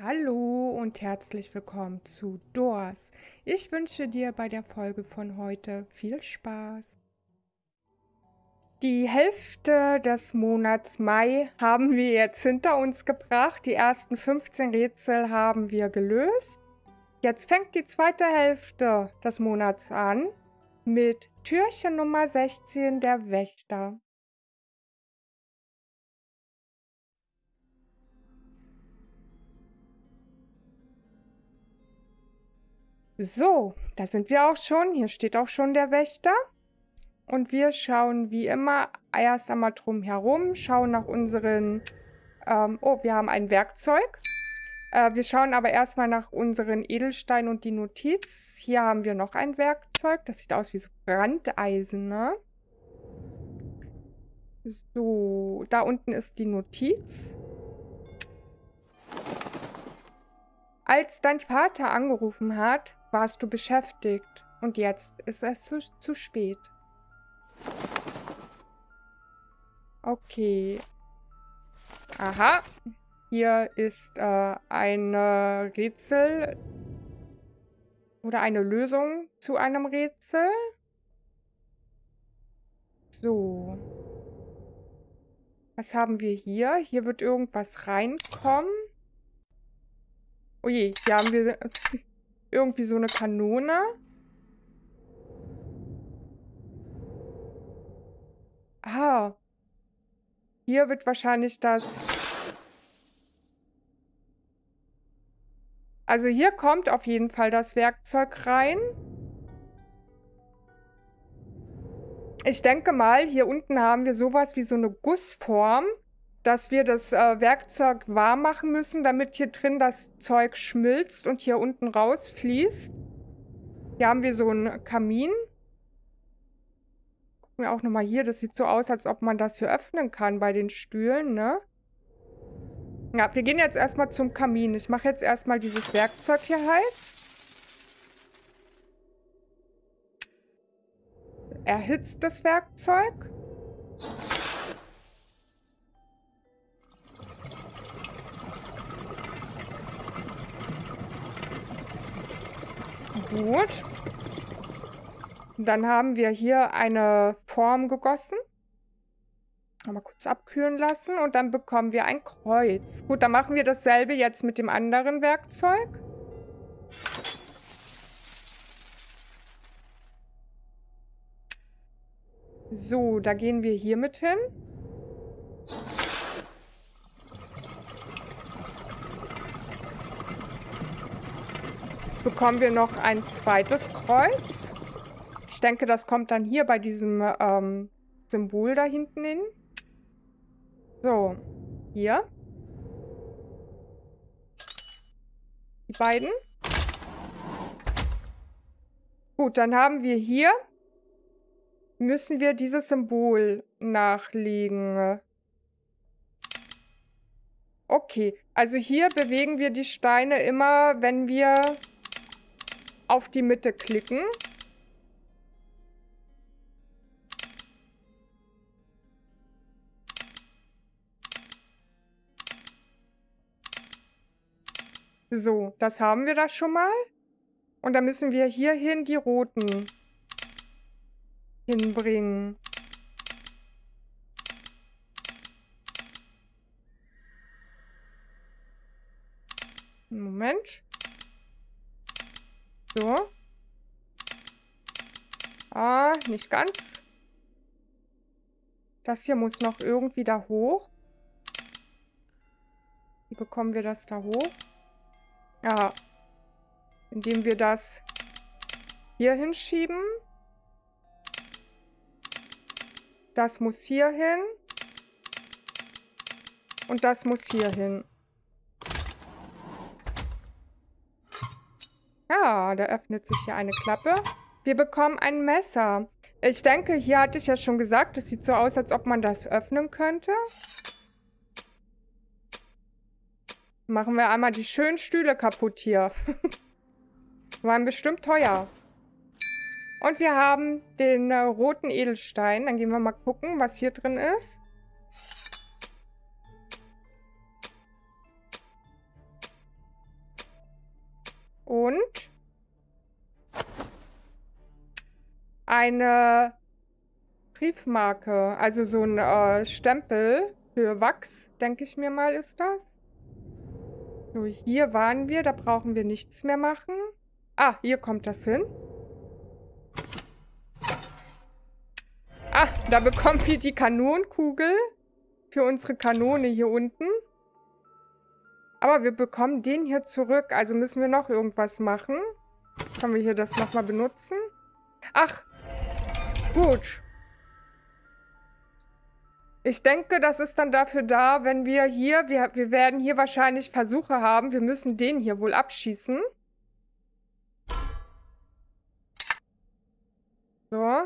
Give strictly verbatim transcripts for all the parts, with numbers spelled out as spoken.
Hallo und herzlich willkommen zu Doors. Ich wünsche dir bei der Folge von heute viel Spaß. Die Hälfte des Monats Mai haben wir jetzt hinter uns gebracht. Die ersten fünfzehn Rätsel haben wir gelöst. Jetzt fängt die zweite Hälfte des Monats an mit Türchen Nummer sechzehn, der Wächter. So, da sind wir auch schon. Hier steht auch schon der Wächter. Und wir schauen wie immer erst einmal drum herum, schauen nach unseren... Ähm, oh, wir haben ein Werkzeug. Äh, wir schauen aber erstmal nach unseren Edelsteinen und die Notiz. Hier haben wir noch ein Werkzeug. Das sieht aus wie so Brandeisen, ne? So, da unten ist die Notiz. Als dein Vater angerufen hat, warst du beschäftigt. Und jetzt ist es zu, zu spät. Okay. Aha. Hier ist äh, ein Rätsel oder eine Lösung zu einem Rätsel. So. Was haben wir hier? Hier wird irgendwas reinkommen. Oh je, hier haben wir irgendwie so eine Kanone. Ah. Hier wird wahrscheinlich das... Also hier kommt auf jeden Fall das Werkzeug rein. Ich denke mal, hier unten haben wir sowas wie so eine Gussform, dass wir das äh, Werkzeug warm machen müssen, damit hier drin das Zeug schmilzt und hier unten rausfließt. Hier haben wir so einen Kamin. Gucken wir auch nochmal hier. Das sieht so aus, als ob man das hier öffnen kann bei den Stühlen, ne? Ja, wir gehen jetzt erstmal zum Kamin. Ich mache jetzt erstmal dieses Werkzeug hier heiß. Erhitzt das Werkzeug. Gut. Und dann haben wir hier eine Form gegossen. Mal kurz abkühlen lassen und dann bekommen wir ein Kreuz. Gut, dann machen wir dasselbe jetzt mit dem anderen Werkzeug. So, da gehen wir hier mit hin. Bekommen wir noch ein zweites Kreuz. Ich denke, das kommt dann hier bei diesem ähm, Symbol da hinten hin. So, hier. Die beiden. Gut, dann haben wir hier, müssen wir dieses Symbol nachlegen. Okay, also hier bewegen wir die Steine immer, wenn wir auf die Mitte klicken. So, das haben wir da schon mal. Und dann müssen wir hierhin die roten hinbringen. Moment. So. Ah, nicht ganz. Das hier muss noch irgendwie da hoch. Wie bekommen wir das da hoch? Ja, indem wir das hier hinschieben. Das muss hier hin. Und das muss hier hin. Ja, da öffnet sich hier eine Klappe. Wir bekommen ein Messer. Ich denke, hier hatte ich ja schon gesagt, es sieht so aus, als ob man das öffnen könnte. Machen wir einmal die schönen Stühle kaputt hier. Waren bestimmt teuer. Und wir haben den äh, roten Edelstein. Dann gehen wir mal gucken, was hier drin ist. Und eine Briefmarke, also so ein äh, Stempel für Wachs, denke ich mir mal, ist das. So, hier waren wir, da brauchen wir nichts mehr machen. Ah, hier kommt das hin. Ah, da bekommen wir die Kanonenkugel für unsere Kanone hier unten. Aber wir bekommen den hier zurück, also müssen wir noch irgendwas machen. Können wir hier das nochmal benutzen? Ach, gut. Ich denke, das ist dann dafür da, wenn wir hier, wir, wir werden hier wahrscheinlich Versuche haben. Wir müssen den hier wohl abschießen. So.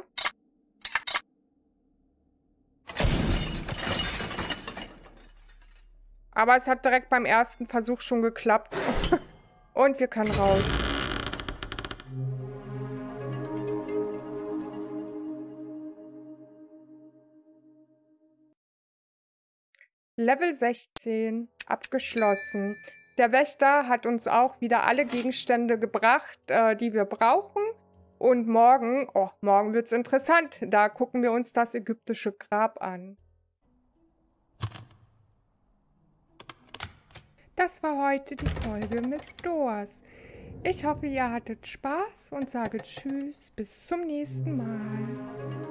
Aber es hat direkt beim ersten Versuch schon geklappt. Und wir können raus. Level sechzehn. Abgeschlossen. Der Wächter hat uns auch wieder alle Gegenstände gebracht, äh, die wir brauchen. Und morgen, oh, morgen wird's interessant. Da gucken wir uns das ägyptische Grab an. Das war heute die Folge mit Doors. Ich hoffe, ihr hattet Spaß und sage Tschüss, bis zum nächsten Mal.